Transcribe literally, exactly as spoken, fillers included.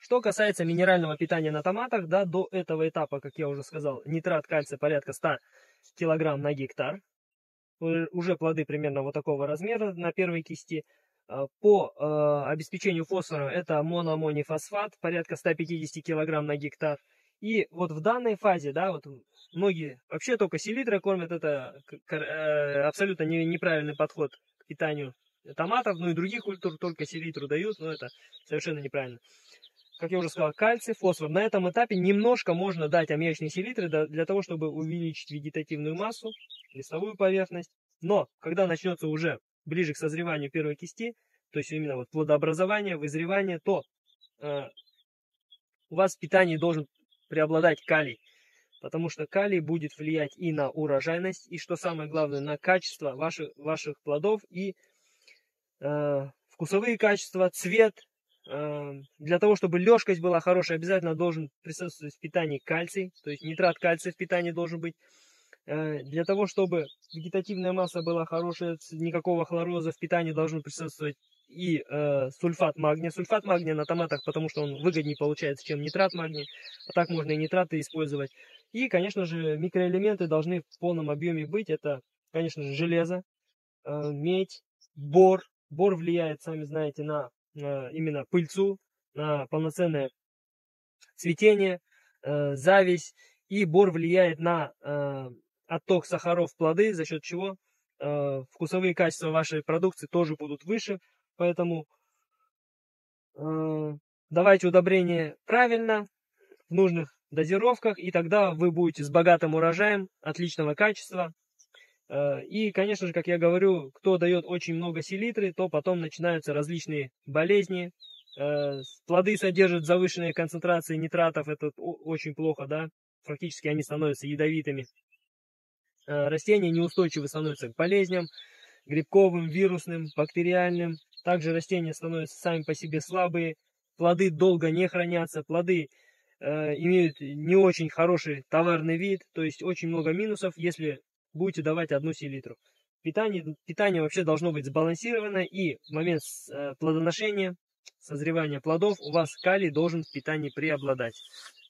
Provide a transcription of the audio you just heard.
Что касается минерального питания на томатах, да, до этого этапа, как я уже сказал, нитрат кальция порядка ста килограмм на гектар. Уже плоды примерно вот такого размера на первой кисти. По э, обеспечению фосфором это моноаммоний фосфат, порядка ста пятидесяти килограмм на гектар. И вот в данной фазе, да, вот многие вообще только селитрой кормят, это э, абсолютно не, неправильный подход к питанию томатов, ну и других культур только селитру дают, но это совершенно неправильно. Как я уже сказал, кальций, фосфор. На этом этапе немножко можно дать аммиачные селитры для того, чтобы увеличить вегетативную массу, листовую поверхность. Но когда начнется уже ближе к созреванию первой кисти, то есть именно вот плодообразование, вызревание, то э, у вас в питании должен преобладать калий. Потому что калий будет влиять и на урожайность, и, что самое главное, на качество ваших, ваших плодов и э, вкусовые качества, цвет. Для того, чтобы лёжкость была хорошая, обязательно должен присутствовать в питании кальций, то есть нитрат кальция в питании должен быть. Для того, чтобы вегетативная масса была хорошая, никакого хлороза в питании должен присутствовать и э, сульфат магния. Сульфат магния на томатах, потому что он выгоднее получается, чем нитрат магния. А так можно и нитраты использовать. И, конечно же, микроэлементы должны в полном объеме быть. Это, конечно же, железо, э, медь, бор. Бор влияет, сами знаете, на именно пыльцу, на полноценное цветение, э, зависть. И бор влияет на э, отток сахаров в плоды, за счет чего э, вкусовые качества вашей продукции тоже будут выше. Поэтому э, давайте удобрения правильно, в нужных дозировках, и тогда вы будете с богатым урожаем, отличного качества. И, конечно же, как я говорю, кто дает очень много селитры, то потом начинаются различные болезни. Плоды содержат завышенные концентрации нитратов, это очень плохо, да, фактически они становятся ядовитыми. Растения неустойчивы становятся к болезням, грибковым, вирусным, бактериальным. Также растения становятся сами по себе слабые, плоды долго не хранятся, плоды э, имеют не очень хороший товарный вид, то есть очень много минусов, если будете давать одну селитру. Питание, питание вообще должно быть сбалансировано, и в момент э, плодоношения, созревания плодов у вас калий должен в питании преобладать.